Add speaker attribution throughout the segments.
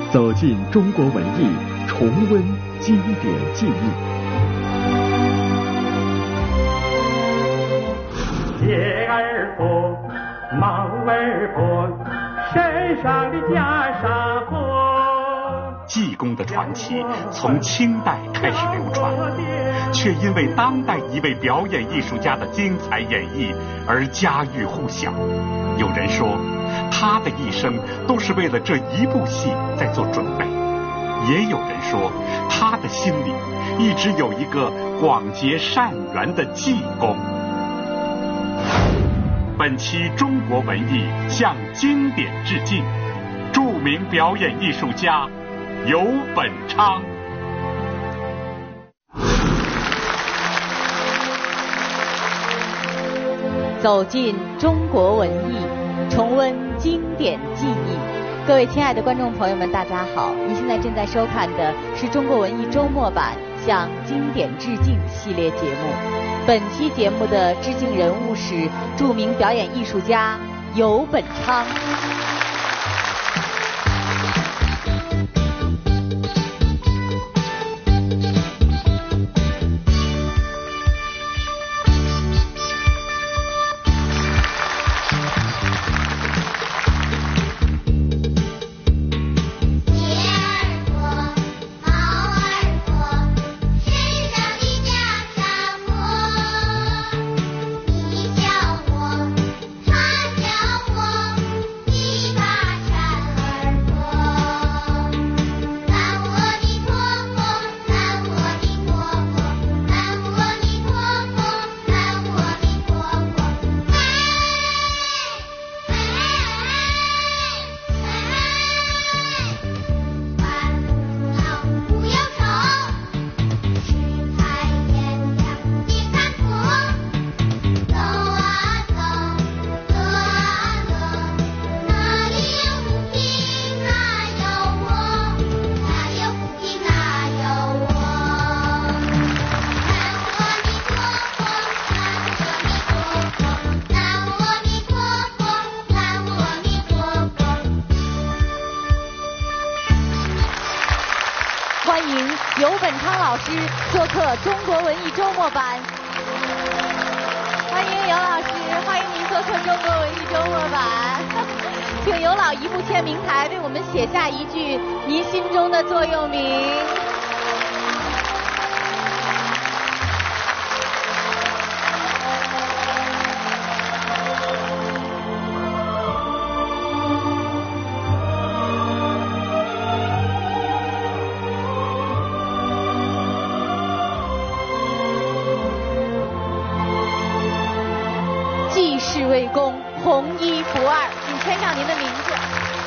Speaker 1: 走进中国文艺，重温经典记忆。
Speaker 2: 鞋儿破，帽儿破，身上的袈裟破。
Speaker 3: 济公的传奇从清代开始流传，却因为当代一位表演艺术家的精彩演绎而家喻户晓。有人说，他的一生都是为了这一部戏在做准备；也有人说，他的心里一直有一个广结善缘的济公。本期中国文艺向经典致敬，著名表演艺术家游本昌。
Speaker 4: 走进中国文艺，重温经典记忆。各位亲爱的观众朋友们，大家好！您现在正在收看的是中国文艺周末版向经典致敬系列节目。本期节目的致敬人物是著名表演艺术家游本昌。做客中国文艺周末版，欢迎游老师，欢迎您做客中国文艺周末版。请游老移步签名台为我们写下一句您心中的座右铭。济世为公，弘一不二，请签上您的名字。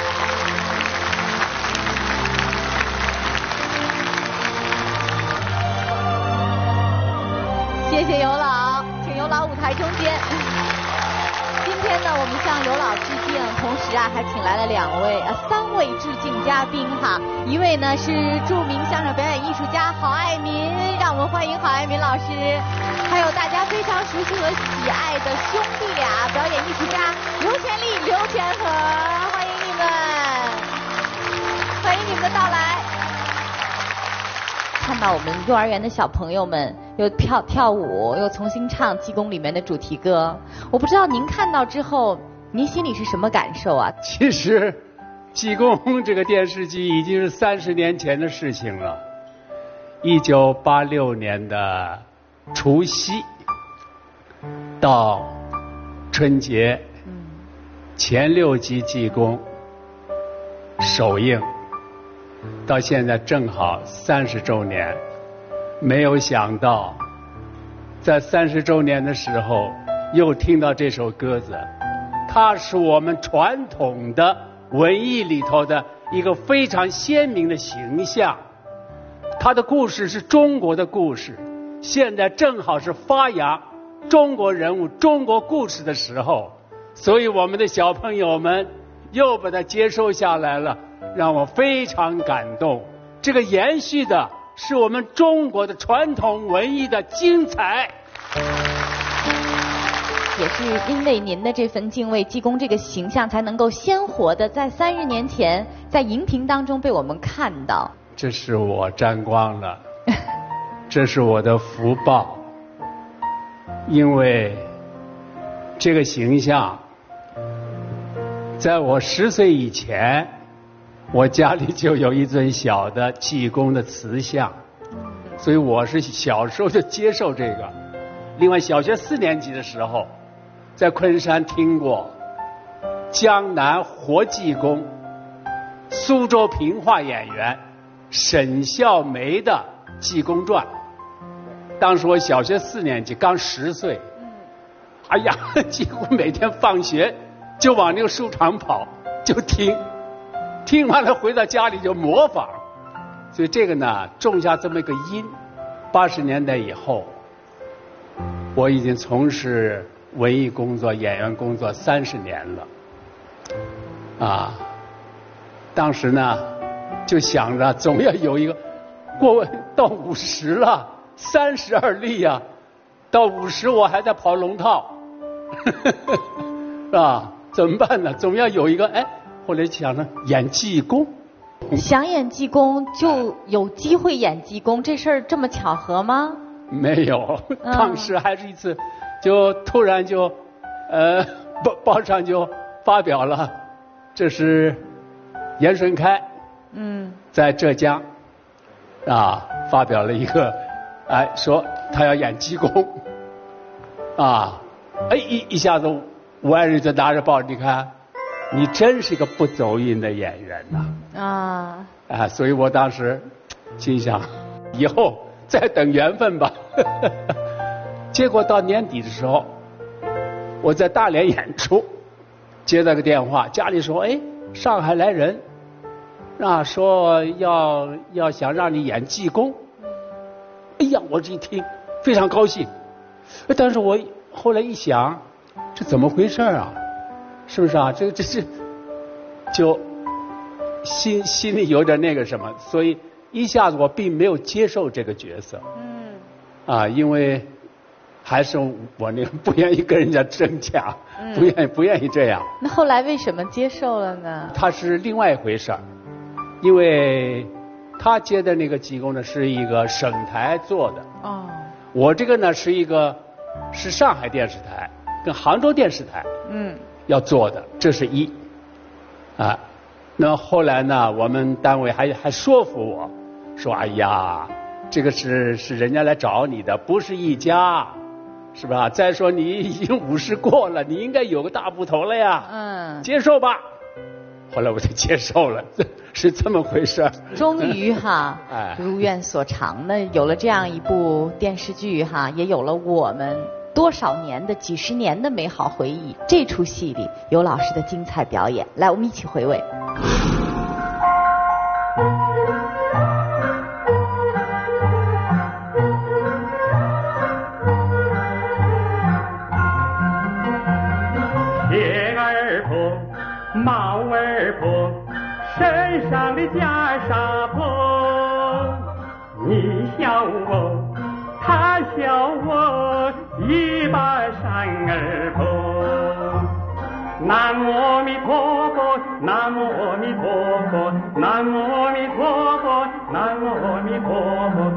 Speaker 4: 谢谢游老，请游老舞台中间。今天呢，我们向游老致敬，同时还请来了3位致敬嘉宾哈。一位呢是著名相声表演艺术家郝爱民，让我们欢迎郝爱民老师。还有大家非常熟悉和喜爱的兄弟俩表演艺术家刘乾利、刘乾和，欢迎你们，欢迎你们的到来。看到我们幼儿园的小朋友们又跳舞，又重新唱《济公》里面的主题歌，我不知道您看到之后，您心里是什么感受啊？
Speaker 5: 其实，《济公》这个电视剧已经是30年前的事情了。1986年的除夕到春节，前6集《济公》首映，到现在正好30周年。没有想到，在30周年的时候，又听到这首歌子，它是我们传统的文艺里头的一个非常鲜明的形象。它的故事是中国的故事，现在正好是发扬中国人物、中国故事的时候，所以我们的小朋友们又把它接收下来了，让我非常感动。这个延续的是我们中国的传统文艺的精彩。
Speaker 4: 也是因为您的这份敬畏济公这个形象，才能够鲜活的在30年前在荧屏当中被我们看到。
Speaker 5: 这是我沾光了，这是我的福报，因为这个形象，在我10岁以前，我家里就有一尊小的济公的瓷像，所以我是小时候就接受这个。另外，小学4年级的时候，在昆山听过江南活济公、苏州评话演员沈孝梅的《济公传》。当时我小学4年级，刚10岁。哎呀，几乎每天放学就往那个书场跑，就听完了回到家里就模仿。所以这个呢，种下这么一个因。80年代以后，我已经从事文艺工作、演员工作30年了。啊，当时呢，就想着总要有一个过到50了，32立呀，到50我还在跑龙套，是吧？怎么办呢？总要有一个哎。后来想着演济公，
Speaker 4: 想演济公就有机会演济公，这事儿这么巧合吗？
Speaker 5: 没有，当时还是一次，就突然就报上就发表了，这是严顺开，在浙江啊发表了一个，哎说他要演济公，啊，哎一下子吴爱瑞就拿着报，你看。你真是个不走运的演员呐！所以我当时心想，以后再等缘分吧。结果到年底的时候，我在大连演出，接到个电话，家里说：“哎，上海来人，说要想让你演济公。”哎呀，我这一听非常高兴，但是我后来一想，这怎么回事啊？是不是啊？这是就心里有点那个什么，所以一下子我并没有接受这个角色。因为还是我那个不愿意跟人家争抢，不愿意这样。
Speaker 4: 那后来为什么接受了呢？
Speaker 5: 他是另外一回事儿，因为他接的那个济公呢是一个省台做的。我这个呢是上海电视台跟杭州电视台。要做的，这是一，那后来呢，我们单位还说服我，说哎呀，这个是人家来找你的，不是一家，是吧？再说你已经50过了，你应该有个大部头了呀，接受吧。后来我就接受了，是这么回事。
Speaker 4: 终于如愿所偿的有了这样一部电视剧也有了我们。多少年的几十年的美好回忆，这出戏里有老师的精彩表演，来，我们一起回味。
Speaker 2: 铁儿婆，帽儿婆，身上的袈裟婆，你笑我，他笑我。一把扇儿婆，南无阿弥陀佛，南无阿弥陀佛，南无阿弥陀佛，南无阿弥陀佛。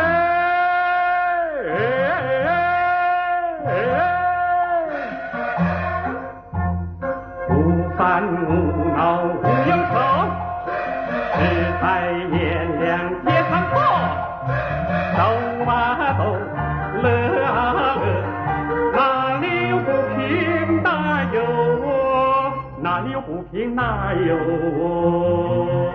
Speaker 2: 无烦无恼无忧愁，只在炎凉街上走，走啊走。乐啊乐，哪里有不平哪有我，哪里有不平哪有我。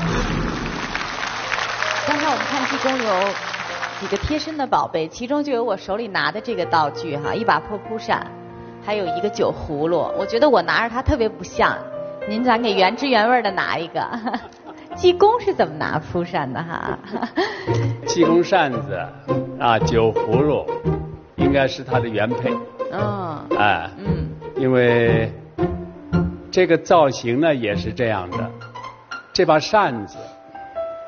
Speaker 4: 刚才我们看济公有几个贴身的宝贝，其中就有我手里拿的这个道具一把破蒲扇，还有一个酒葫芦。我觉得我拿着它特别不像，您咱给原汁原味的拿一个。济公是怎么拿蒲扇的
Speaker 5: 济公扇子酒葫芦应该是它的原配。因为这个造型呢也是这样的，这把扇子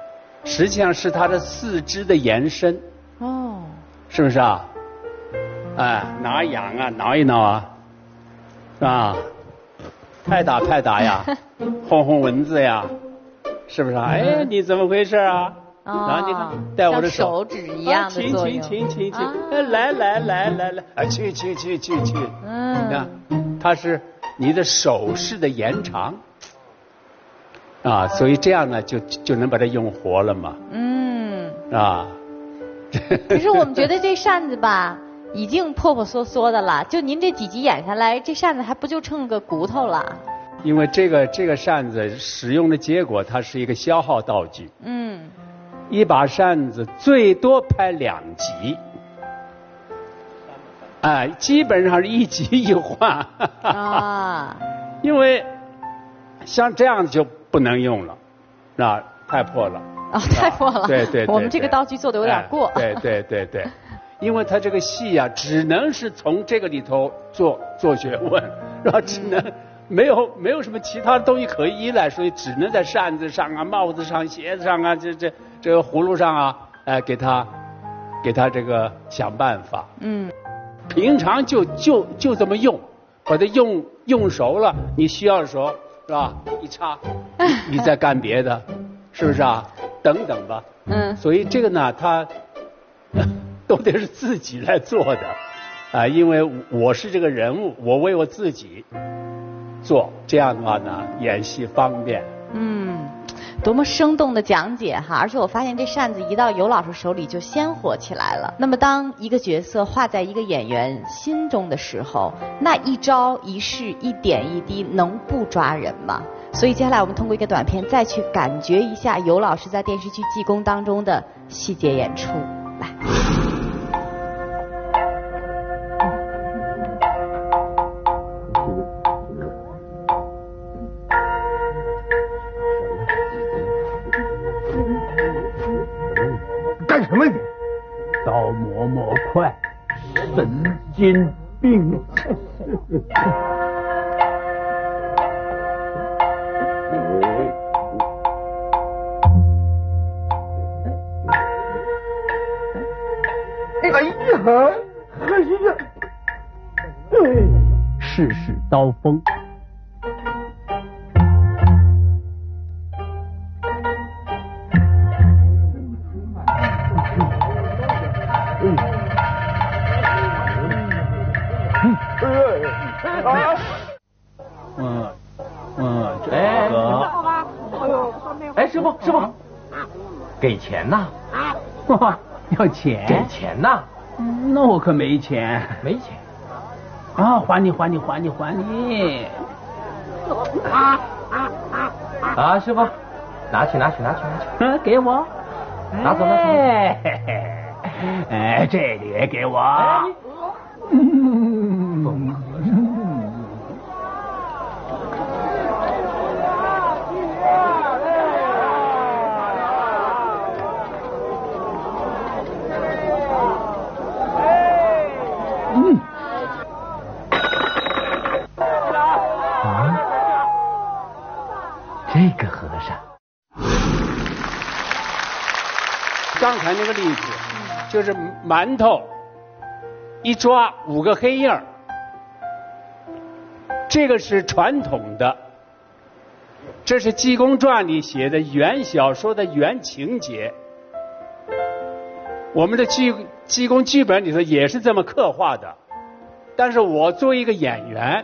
Speaker 5: 实际上是它的4肢的延伸。是不是啊？ 挠痒啊，挠一挠啊，是吧？拍打呀，轰蚊子呀，是不是啊？哎，你怎么回事啊？然后你看，带我的
Speaker 4: 手指一样的作用。
Speaker 5: 请，来，去。你看，它是你的手势的延长。所以这样呢，就能把它用活了嘛。
Speaker 4: 可是我们觉得这扇子吧，已经破缩的了。就您这几集演下来，这扇子还不就剩个骨头了？
Speaker 5: 因为这个扇子使用的结果，它是一个消耗道具。一把扇子最多拍2集。基本上是1集一换。因为像这样就不能用了，太破了。
Speaker 4: 太破了。
Speaker 5: 对。
Speaker 4: 我们这个道具做的有点过。
Speaker 5: 对。因为它这个戏啊，只能是从这个里头做学问，是吧？只能没有什么其他的东西可以依赖，所以只能在扇子上啊、帽子上、鞋子上啊、这个葫芦上啊，给他这个想办法。平常就这么用，把它用熟了，你需要的时候是吧？一插，你再干别的，是不是啊？等等吧。所以这个呢，它都得是自己来做的，因为我是这个人物，我为我自己做，这样的话呢，演戏方便。
Speaker 4: 多么生动的讲解哈！而且我发现这扇子一到尤老师手里就鲜活起来了。那么当一个角色画在一个演员心中的时候，那一招一式一点一滴能不抓人吗？所以接下来我们通过一个短片再去感觉一下尤老师在电视剧《济公》当中的细节演出。来。
Speaker 6: 干什么你？刀磨快，神经病！哎呀，世事刀锋。
Speaker 7: 师傅，给钱呐！
Speaker 6: 要钱？
Speaker 7: 给钱呐！
Speaker 6: 那我可没钱。
Speaker 7: 没钱？
Speaker 6: 还你！
Speaker 7: 师傅，拿去！
Speaker 6: 给我。
Speaker 7: 拿走。
Speaker 6: 这里也给我。
Speaker 7: 这个和尚。
Speaker 5: 刚才那个例子，就是馒头一抓5个黑印儿，这个是传统的，这是《济公传》里写的原小说的原情节。我们的济公剧本里头也是这么刻画的，但是我作为一个演员，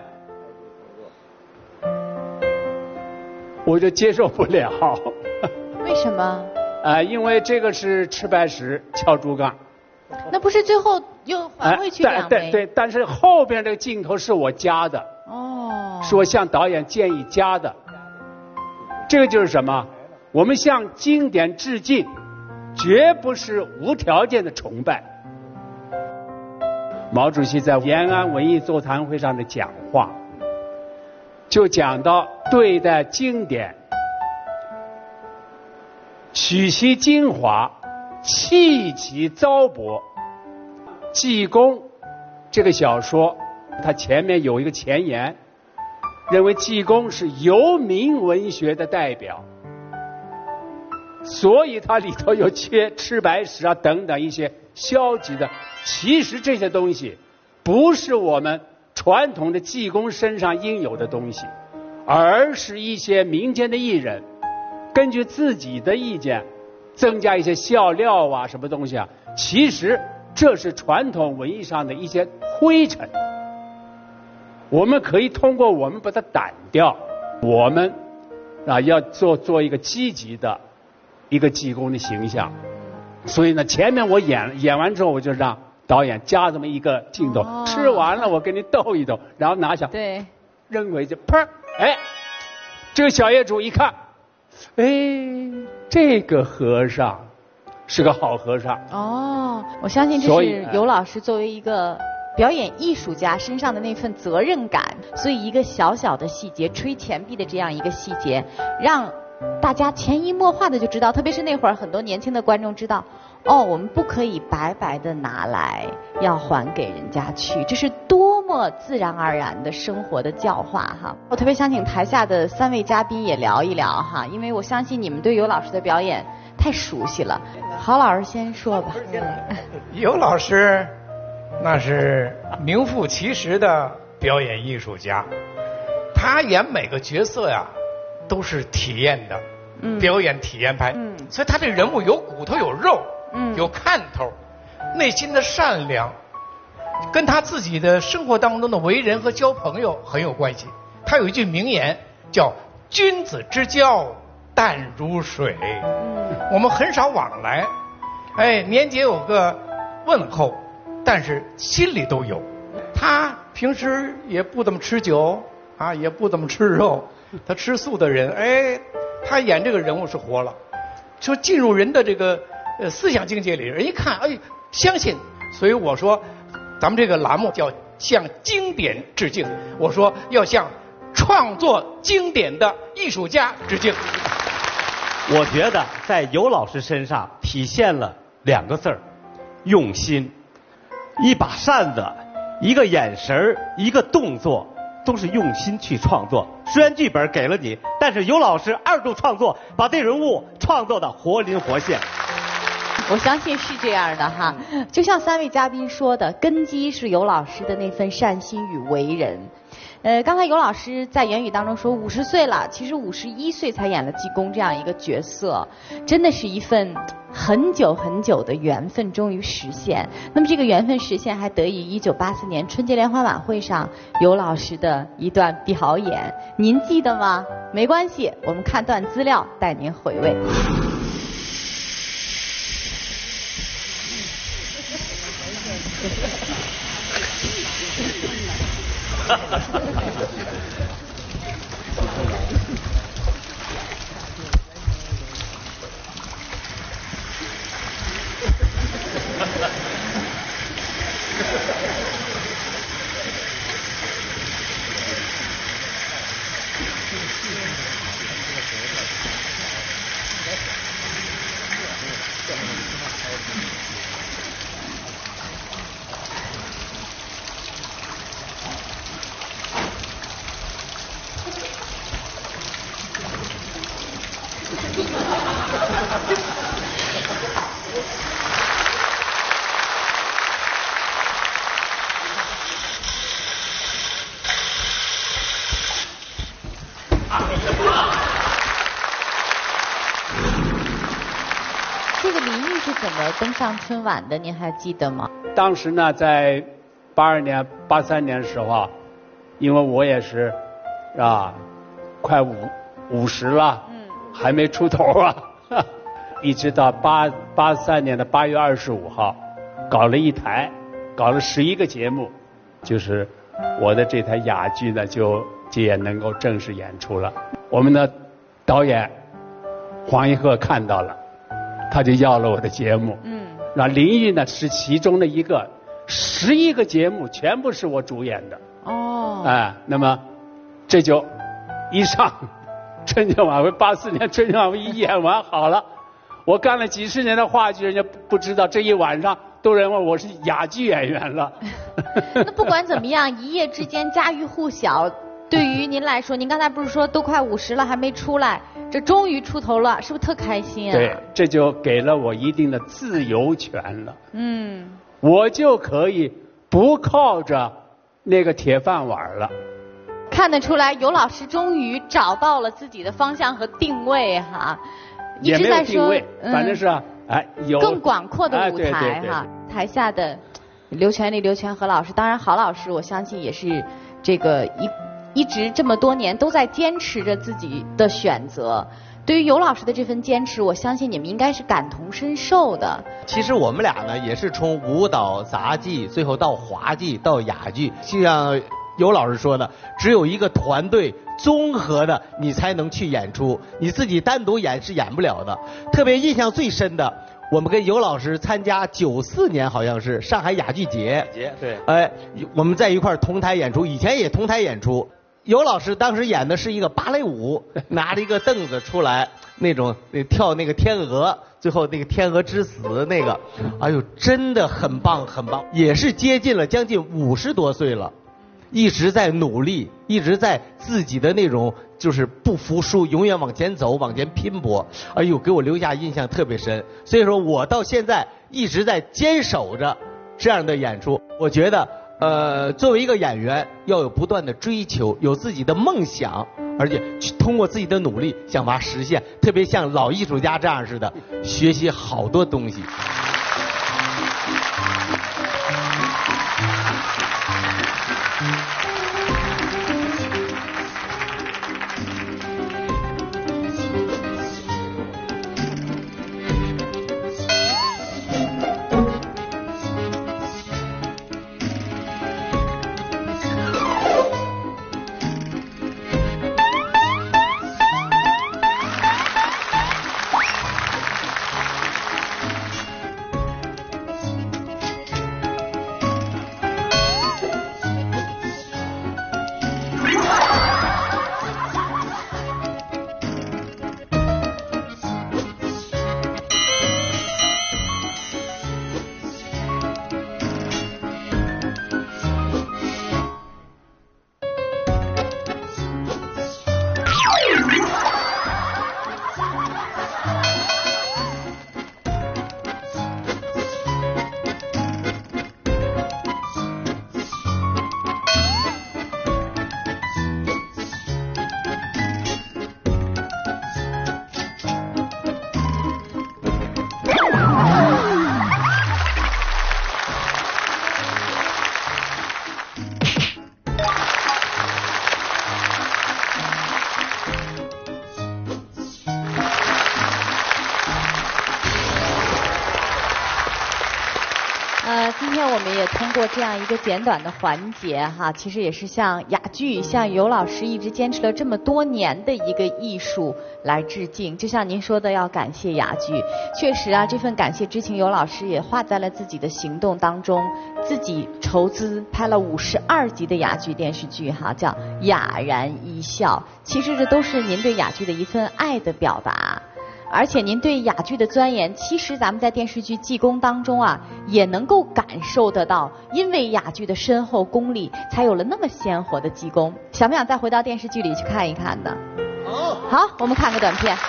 Speaker 5: 我就接受不了。
Speaker 4: 为什么？
Speaker 5: 因为这个是吃白食敲竹杠。
Speaker 4: 那不是最后又还回去2枚？
Speaker 5: 对，但是后边这个镜头是我加的。是我向导演建议加的。这个就是什么？我们向经典致敬，绝不是无条件的崇拜。毛主席在延安文艺座谈会上的讲话，就讲到对待经典，取其精华，弃其糟粕。济公这个小说，它前面有一个前言，认为济公是游民文学的代表，所以它里头有缺吃白食啊等等一些消极的。其实这些东西不是我们传统的济公身上应有的东西，而是一些民间的艺人根据自己的意见增加一些笑料啊什么东西啊，其实这是传统文艺上的一些灰尘，我们可以通过我们把它掸掉，我们要做一个积极的一个济公的形象。所以呢，前面我演完之后，我就让导演加这么一个镜头，吃完了我跟你逗一逗，然后拿下，
Speaker 4: 对，
Speaker 5: 扔回去，砰，哎，这个小业主一看，哎，这个和尚是个好和尚。
Speaker 4: 哦，我相信这是尤老师作为一个表演艺术家身上的那份责任感，所以一个小小的细节，吹钱币的这样一个细节，让大家潜移默化的就知道，特别是那会儿很多年轻的观众知道，哦，我们不可以白白的拿来，要还给人家去，这是多么自然而然的生活的教化哈。我特别想请台下的3位嘉宾也聊一聊哈，因为我相信你们对尤老师的表演太熟悉了。郝老师先说吧。
Speaker 8: 尤老师那是名副其实的表演艺术家，他演每个角色呀都是体验的，表演体验派，所以他这人物有骨头有肉，有看头，内心的善良，跟他自己的生活当中的为人和交朋友很有关系。他有一句名言叫“君子之交淡如水”，我们很少往来，哎，年节有个问候，但是心里都有。他平时也不怎么吃酒啊，也不怎么吃肉，他吃素的人，哎，他演这个人物是活了，就进入人的这个思想境界里，人一看，哎，相信。所以我说，咱们这个栏目叫向经典致敬，我说要向创作经典的艺术家致敬。
Speaker 9: 我觉得在尤老师身上体现了2个字儿：用心。一把扇子，一个眼神，一个动作，都是用心去创作。虽然剧本给了你，但是尤老师2度创作，把这人物创作的活灵活现。
Speaker 4: 我相信是这样的哈，就像3位嘉宾说的，根基是尤老师的那份善心与为人。刚才尤老师在言语当中说50岁了，其实51岁才演了济公这样一个角色，真的是一份很久很久的缘分终于实现。那么这个缘分实现还得益于1984年春节联欢晚会上尤老师的一段表演，您记得吗？没关系，我们看段资料带您回味。这个林玉是怎么登上春晚的？您还记得吗？
Speaker 5: 当时呢，在82年、83年的时候啊，因为我也是快50了，还没出头啊，一直到83年的8月25号，搞了11个节目，就是我的这台哑剧呢就也能够正式演出了。我们的导演黄一鹤看到了，他就要了我的节目。然后林玉呢是其中的一个，11个节目全部是我主演的。那么这就一上春节晚会，84年春节晚会一演完好了，我干了几十年的话剧，人家不知道，这一晚上都认为我是哑剧演员了。
Speaker 4: 那不管怎么样，一夜之间家喻户晓。对于您来说，您刚才不是说都快50了还没出来，这终于出头了，是不是特开心啊？
Speaker 5: 对，这就给了我一定的自由权了。我就可以不靠着那个铁饭碗了。
Speaker 4: 看得出来，尤老师终于找到了自己的方向和定位哈，一直在说，
Speaker 5: 反正是有
Speaker 4: 更广阔的舞台哈。台下的刘全力、刘全和老师，当然郝老师，我相信也是这个一直这么多年都在坚持着自己的选择。对于尤老师的这份坚持，我相信你们应该是感同身受的。
Speaker 10: 其实我们俩呢，也是从舞蹈、杂技，最后到滑稽，到哑剧。就像尤老师说的，只有一个团队综合的，你才能去演出。你自己单独演是演不了的。特别印象最深的，我们跟尤老师参加94年好像是上海哑剧节，
Speaker 9: 对，
Speaker 10: 我们在一块儿同台演出，以前也同台演出。尤老师当时演的是一个芭蕾舞，拿着一个凳子出来，跳那个天鹅，最后那个天鹅之死那个，哎呦，真的很棒很棒，也是接近了将近50多岁了，一直在努力，一直在自己的那种就是不服输，永远往前走，往前拼搏。哎呦，给我留下印象特别深。所以说我到现在一直在坚守着这样的演出。我觉得作为一个演员，要有不断的追求，有自己的梦想，而且通过自己的努力想把它实现。特别像老艺术家这样似的，学习好多东西。
Speaker 4: 今天我们也通过这样一个简短的环节哈，其实也是向哑剧、向尤老师一直坚持了这么多年的一个艺术来致敬。就像您说的，要感谢哑剧，确实啊，这份感谢之情，尤老师也化在了自己的行动当中，自己筹资拍了52集的哑剧电视剧哈，叫《哑然一笑》。其实这都是您对哑剧的一份爱的表达。而且您对哑剧的钻研，其实咱们在电视剧《济公》当中啊，也能够感受得到，因为哑剧的深厚功力，才有了那么鲜活的济公。想不想再回到电视剧里去看一看呢？好，我们看个短片。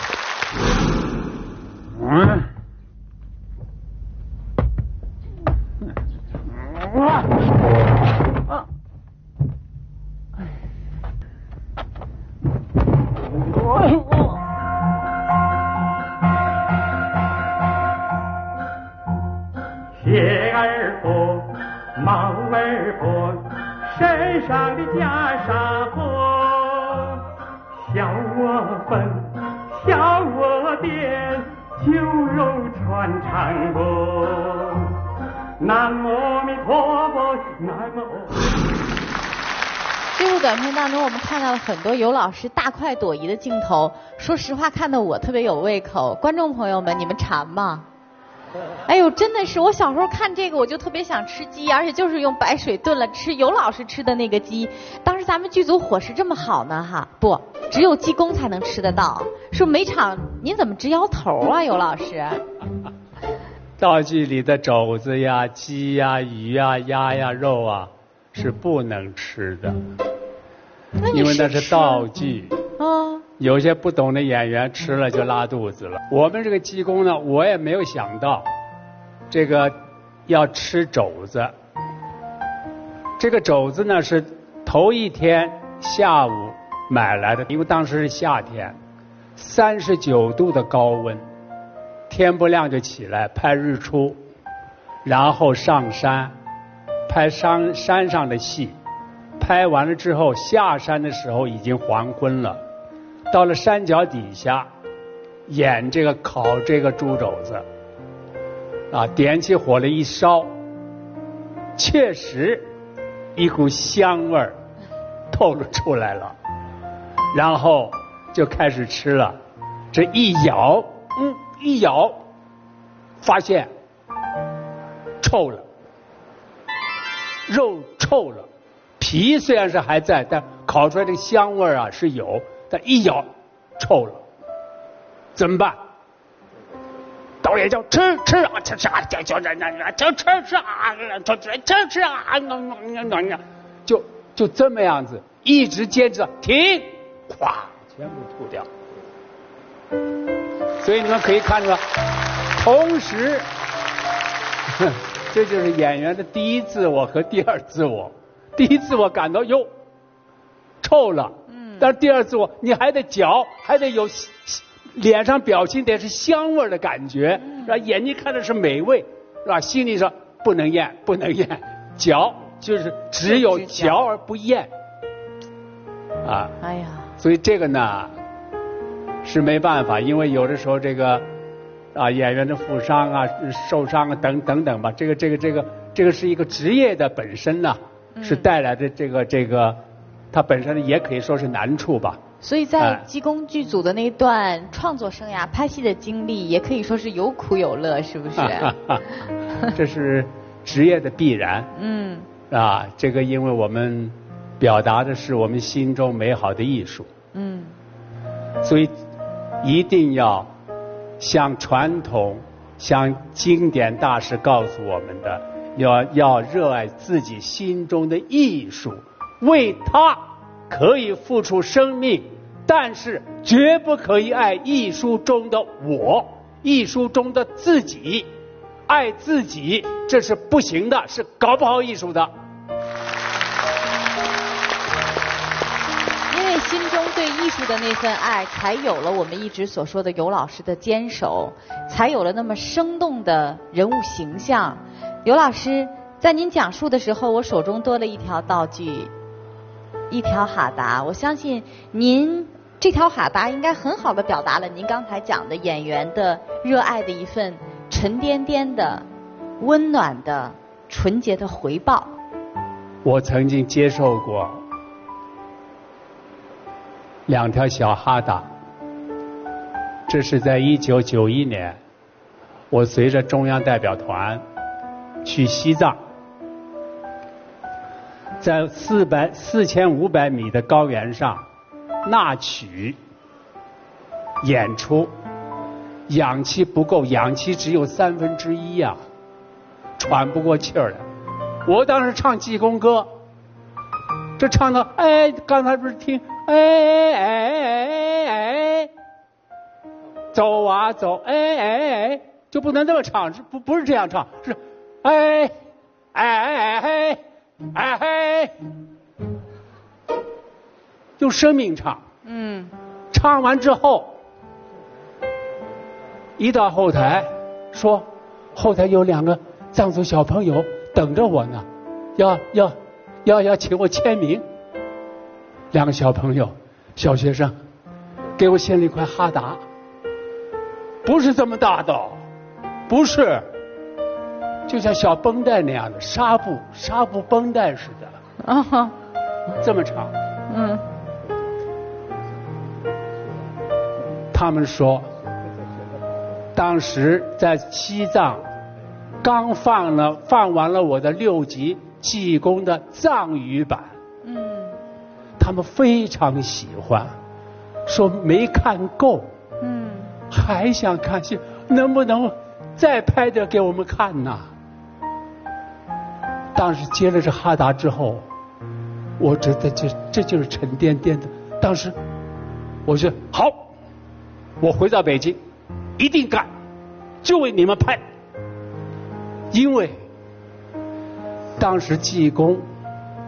Speaker 2: 鞋儿破，帽儿破，身上的袈裟破，笑我笨，笑我癫，酒肉穿肠过。南无阿弥陀佛，南无。
Speaker 4: 这部短片当中，我们看到了很多尤老师大快朵颐的镜头。说实话，看得我特别有胃口。观众朋友们，你们馋吗？哎呦，真的是，我小时候看这个我就特别想吃鸡，而且就是用白水炖了吃尤老师吃的那个鸡。当时咱们剧组伙食这么好呢哈，不，只有济公才能吃得到。说每场您怎么直摇头啊，尤老师？
Speaker 5: 道具里的肘子呀、鸡呀、鱼呀、鸭呀、肉啊是不能吃的，因为那是道具。有些不懂的演员吃了就拉肚子了。我们这个济公呢，我也没有想到这个要吃肘子， 这个肘子呢是头一天下午买来的，因为当时是夏天，39度的高温，天不亮就起来拍日出，然后上山拍山上的戏，拍完了之后下山的时候已经黄昏了，到了山脚底下演这个烤这个猪肘子，啊，点起火来一烧，确实一股香味儿透露出来了，然后就开始吃了。这一咬，一咬，发现臭了，肉臭了，皮虽然是还在，但烤出来的香味儿啊是有，但一咬臭了，怎么办？导演叫吃啊，吃啊，就这么样子，一直坚持到停，咵，全部吐掉。所以你们可以看出来，同时，这就是演员的第一自我和第二自我。第一自我感到哟臭了，但是第二自我你还得嚼，还得有脸上表情得是香味的感觉，是吧？眼睛看的是美味，是吧？心里说不能咽，不能咽，嚼就是只有嚼而不咽，啊，
Speaker 4: 哎呀，
Speaker 5: 所以这个呢是没办法，因为有的时候这个啊演员的负伤啊、受伤啊等等吧，这个是一个职业的本身呢，是带来的这个，它本身也可以说是难处吧。
Speaker 4: 所以在济公剧组的那段创作生涯、拍戏的经历，也可以说是有苦有乐，是不是？
Speaker 5: 这是职业的必然。啊，这个因为我们表达的是我们心中美好的艺术。所以一定要像传统、像经典大师告诉我们的，要热爱自己心中的艺术，为它可以付出生命，但是绝不可以爱艺术中的我，艺术中的自己。爱自己这是不行的，是搞不好艺术的。
Speaker 4: 因为心中对艺术的那份爱，才有了我们一直所说的尤老师的坚守，才有了那么生动的人物形象。尤老师，在您讲述的时候，我手中多了一条道具，一条哈达。我相信您这条哈达应该很好的表达了您刚才讲的演员的热爱的一份沉甸甸的、温暖的、纯洁的回报。
Speaker 5: 我曾经接受过2条小哈达，这是在1991年，我随着中央代表团去西藏，在4500米的高原上纳曲演出，氧气不够，氧气只有1/3呀，喘不过气儿来。我当时唱济公歌，这唱到刚才不是听走啊走，就不能这么唱，不是这样唱，是用生命唱。唱完之后，一到后台说，后台有2个藏族小朋友等着我呢，要请我签名。2个小朋友，小学生，给我献了一块哈达，不是这么大的，不是，就像小绷带那样的纱布绷带似的，这么长。他们说，当时在西藏刚放完了我的6集济公的藏语版，他们非常喜欢，说没看够，还想看，能不能再拍点给我们看呢？当时接了这哈达之后，我觉得这就是沉甸甸的。当时我说好，我回到北京一定干，就为你们拍。因为当时济公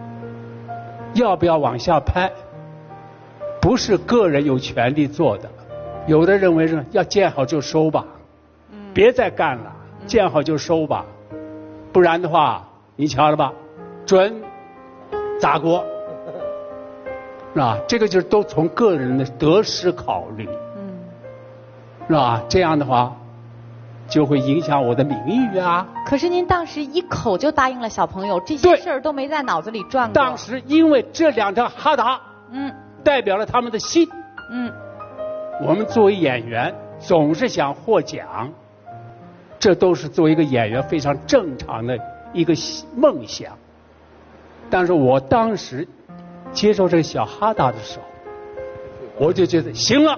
Speaker 5: 要不要往下拍，不是个人有权利做的。有的认为是要建好就收吧，别再干了，建好就收吧，不然的话，你瞧了吧，准砸锅，是吧？这个就是都从个人的得失考虑，是吧？这样的话，就会影响我的名誉啊。
Speaker 4: 可是您当时一口就答应了小朋友，这些事儿都没在脑子里转过。
Speaker 5: 当时因为这2张哈达，代表了他们的心，我们作为演员总是想获奖，这都是作为一个演员非常正常的一个梦想。但是我当时接受这个小哈达的时候，我就觉得行了，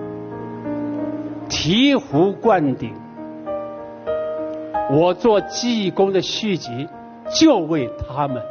Speaker 5: 醍醐灌顶。我做记忆宫的续集就为他们，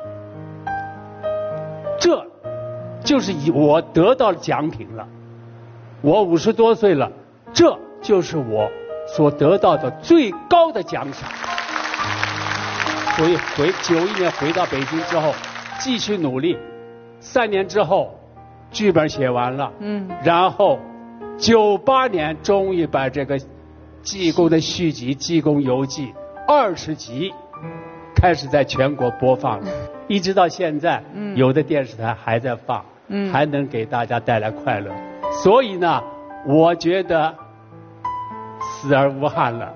Speaker 5: 这就是我得到了奖品了。我50多岁了，这就是我所得到的最高的奖赏。所以91年回到北京之后，继续努力。3年之后，剧本写完了，然后98年终于把这个记忆宫的续集《记忆宫游记》20集开始在全国播放，一直到现在，有的电视台还在放，还能给大家带来快乐。所以呢，我觉得死而无憾了。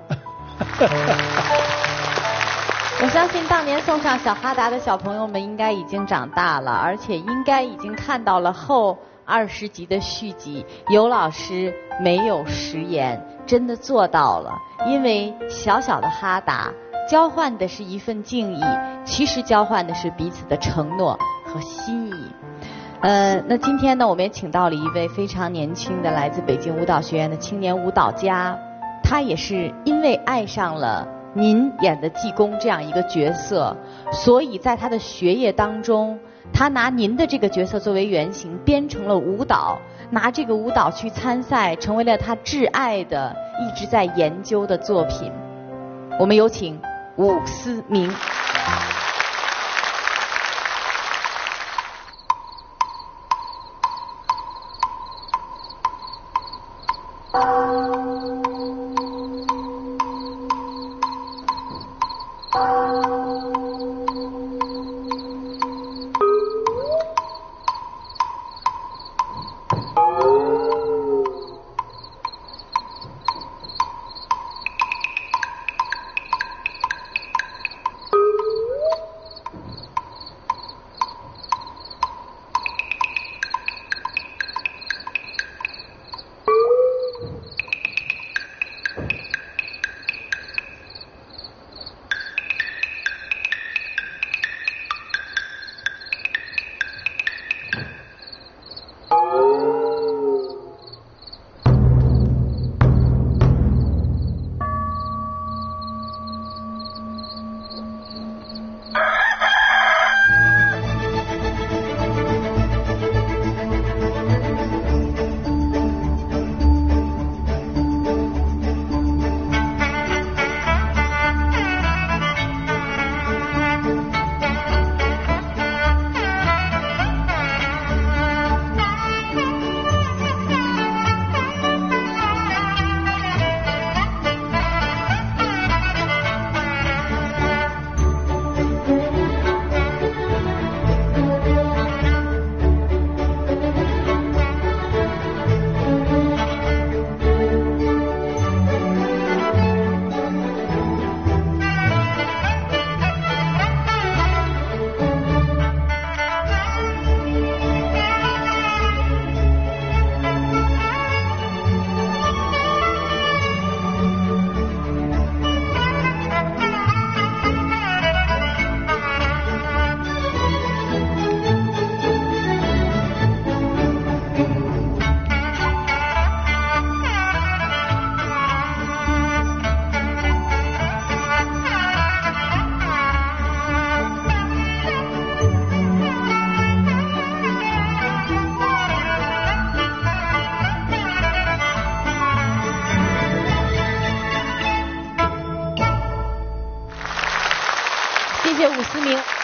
Speaker 4: 我相信当年送上小哈达的小朋友们应该已经长大了，而且应该已经看到了后20集的续集。尤老师没有食言，真的做到了。因为小小的哈达交换的是一份敬意，其实交换的是彼此的承诺和心意。那今天呢，我们也请到了一位非常年轻的来自北京舞蹈学院的青年舞蹈家，他也是因为爱上了您演的济公这样一个角色，所以在他的学业当中，他拿您的这个角色作为原型，编成了舞蹈，拿这个舞蹈去参赛，成为了他挚爱的、一直在研究的作品。我们有请伍思明。谢谢伍思明。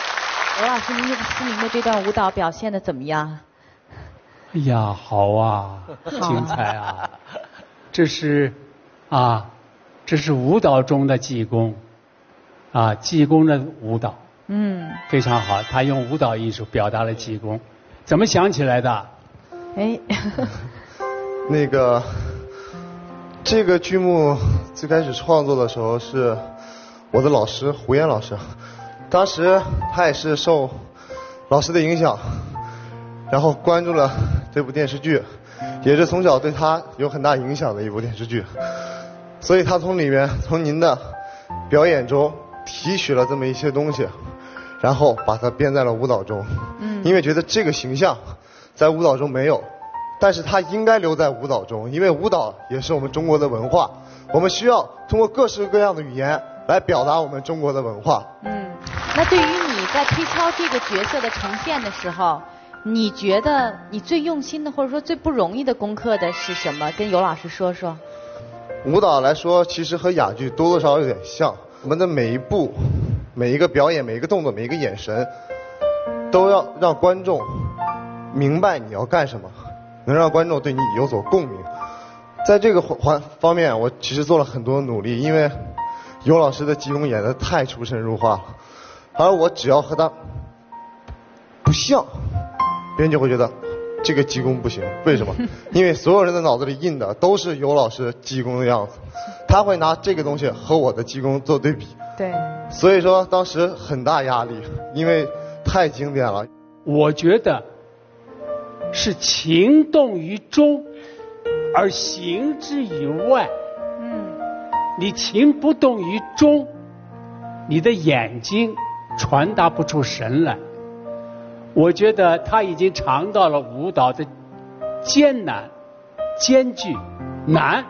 Speaker 4: 罗老师，您这个思明的这段舞蹈表现的怎么样？
Speaker 5: 哎呀，好啊，精彩啊！这是舞蹈中的济公，济公的舞蹈，非常好。他用舞蹈艺术表达了济公，怎么想起来的？
Speaker 4: 哎，
Speaker 11: 那个，这个剧目最开始创作的时候是我的老师胡岩老师，当时他也是受老师的影响，然后关注了这部电视剧，也是从小对他有很大影响的一部电视剧，所以他从您的表演中提取了这么一些东西，然后把它编在了舞蹈中。因为觉得这个形象在舞蹈中没有，但是它应该留在舞蹈中，因为舞蹈也是我们中国的文化，我们需要通过各式各样的语言来表达我们中国的文化。
Speaker 4: 那对于你在推敲这个角色的呈现的时候，你觉得你最用心的或者说最不容易的功课的是什么？跟尤老师说说。
Speaker 11: 舞蹈来说，其实和哑剧多多少少有点像，我们的每一步、每一个表演、每一个动作、每一个眼神，都要让观众明白你要干什么，能让观众对你有所共鸣。在这个方面，我其实做了很多努力，因为尤老师的济公演得太出神入化了，而我只要和他不像，别人就会觉得这个济公不行。为什么？因为所有人的脑子里印的都是尤老师济公的样子，他会拿这个东西和我的济公做对比。
Speaker 4: 对。
Speaker 11: 所以说当时很大压力，因为太经典了。
Speaker 5: 我觉得是情动于中，而行之于外。你情不动于中，你的眼睛传达不出神来。我觉得他已经尝到了舞蹈的艰难、艰巨、难，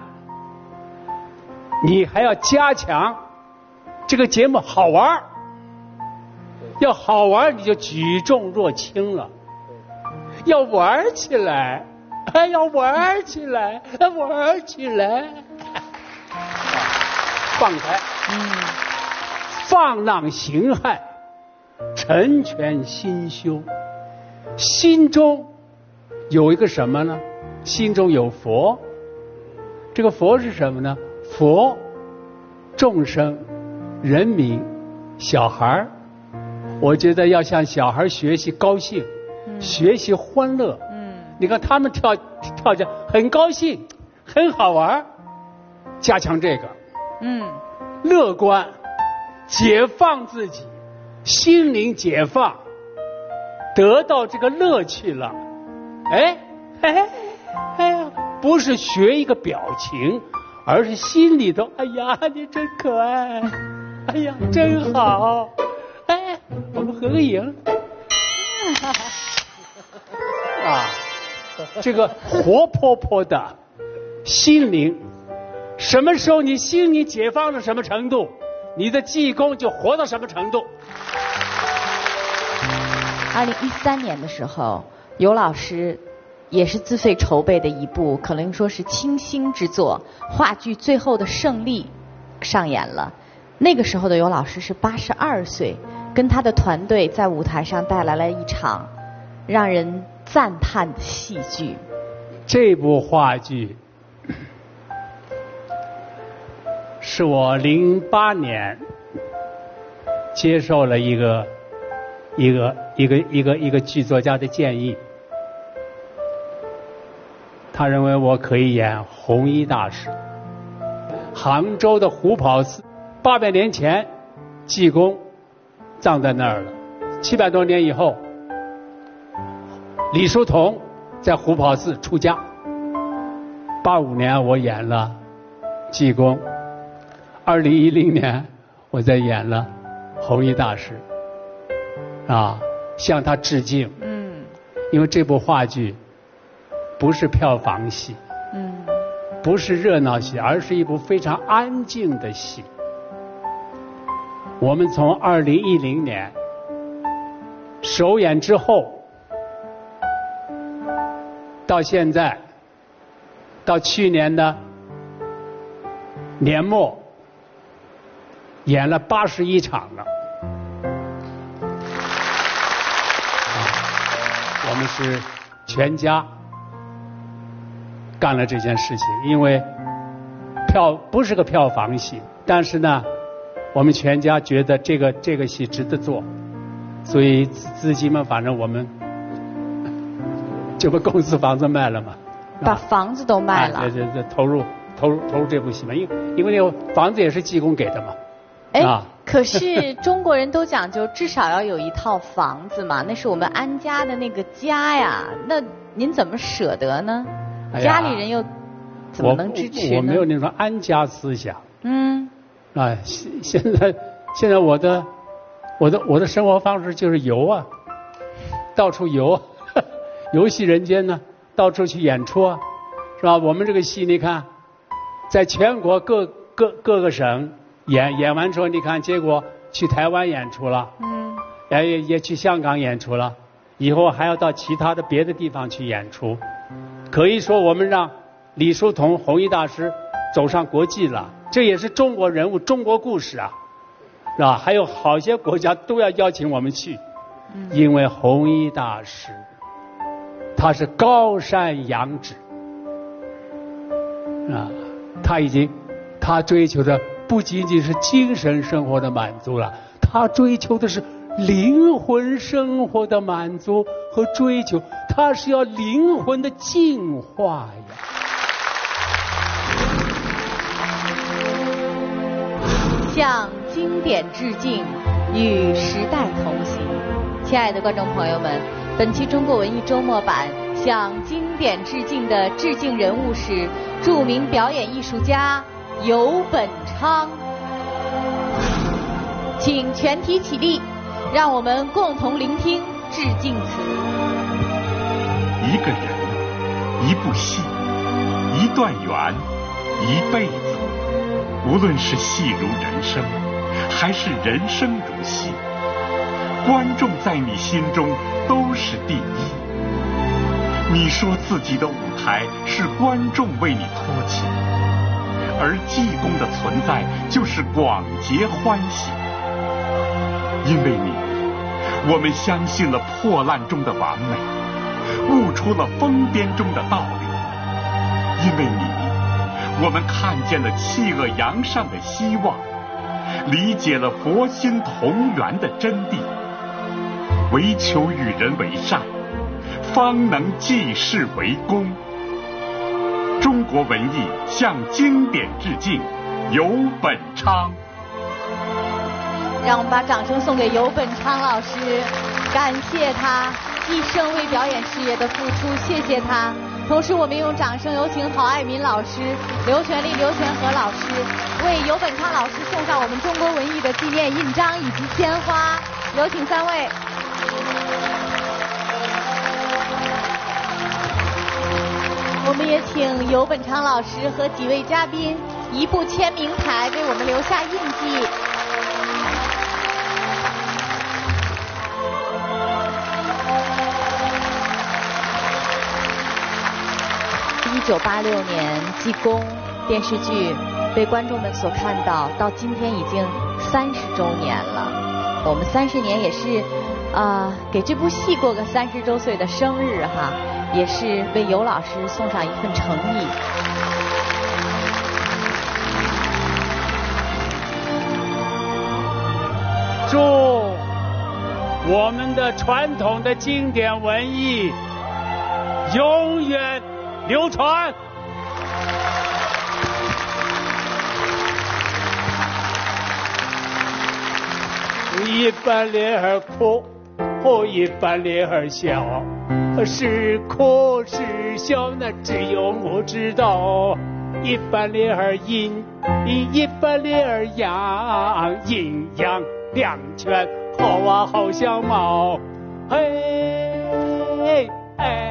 Speaker 5: 你还要加强这个节目好玩，要好玩你就举重若轻了，要玩起来，要玩起来，玩起来，放开，放浪形骸，成全心修。心中有一个什么呢？心中有佛。这个佛是什么呢？佛、众生、人民、小孩。我觉得要向小孩学习高兴，学习欢乐。你看他们跳着很高兴，很好玩，加强这个。乐观，解放自己，心灵解放，得到这个乐趣了。不是学一个表情，而是心里头，哎呀，你真可爱，哎呀，真好，我们合个影。这个活泼泼的心灵，什么时候你心灵解放到什么程度，你的济公就活到什么程度。
Speaker 4: 2013年的时候，尤老师也是自费筹备的一部可能说是倾心之作，话剧《最后的胜利》上演了。那个时候的尤老师是82岁，跟他的团队在舞台上带来了一场让人赞叹的戏剧。
Speaker 5: 这部话剧是我08年接受了一个剧作家的建议，他认为我可以演红衣大使。杭州的虎跑寺800年前济公葬在那儿了，700多年以后李叔同在虎跑寺出家。85年我演了济公，2010年我在演了红衣大使，向他致敬。因为这部话剧不是票房戏，不是热闹戏，而是一部非常安静的戏。我们从2010年首演之后，到现在，到去年的年末，演了81场了。 们是全家干了这件事情，因为不是个票房戏，但是呢，我们全家觉得这个戏值得做，所以资金嘛，反正我们就把公司房子卖了嘛，
Speaker 4: 把房子都卖了，
Speaker 5: 这投入这部戏嘛，因为那个房子也是济公给的嘛。
Speaker 4: 哎，可是中国人都讲究至少要有一套房子嘛，那是我们安家的那个家呀。那您怎么舍得呢？家里人又怎么能支持呢？
Speaker 5: 我没有那种安家思想。现在我的生活方式就是游啊，到处游，游戏人间呢，到处去演出啊，是吧？我们这个戏你看，在全国各个省。演完之后，你看，结果去台湾演出了，也去香港演出了，以后还要到其他的别的地方去演出，可以说我们让李叔同、弘一大师走上国际了，这也是中国人物、中国故事啊，是吧？还有好些国家都要邀请我们去，因为弘一大师他是高山仰止啊，他追求的。不仅仅是精神生活的满足了，他追求的是灵魂生活的满足和追求，他是要灵魂的净化呀。
Speaker 4: 向经典致敬，与时代同行。亲爱的观众朋友们，本期中国文艺周末版向经典致敬的致敬人物是著名表演艺术家游本昌，请全体起立，让我们共同聆听致敬词。
Speaker 3: 一个人，一部戏，一段缘，一辈子。无论是戏如人生，还是人生如戏，观众在你心中都是第一。你说自己的舞台是观众为你托起，而济公的存在就是广结欢喜。因为你，我们相信了破烂中的完美，悟出了疯癫中的道理。因为你，我们看见了弃恶扬善的希望，理解了佛心同源的真谛。唯求与人为善，方能济世为公。中国文艺向经典致敬，游本昌。
Speaker 4: 让我们把掌声送给游本昌老师，感谢他一生为表演事业的付出，谢谢他。同时我们用掌声有请郝爱民老师、刘全利、刘全和老师为游本昌老师送上我们中国文艺的纪念印章以及鲜花，有请三位。我们也请游本昌老师和几位嘉宾移步签名台为我们留下印记。1986年济公电视剧被观众们所看到今天已经30周年了。我们30年也是给这部戏过个30周岁的生日哈，也是为游老师送上一份诚意。
Speaker 5: 祝我们的传统的经典文艺永远流传。一般脸儿哭，一般脸儿笑，是哭是笑那只有我知道。一般脸儿阴，一般脸儿阳，阴阳两全，好啊好相貌。嘿哎。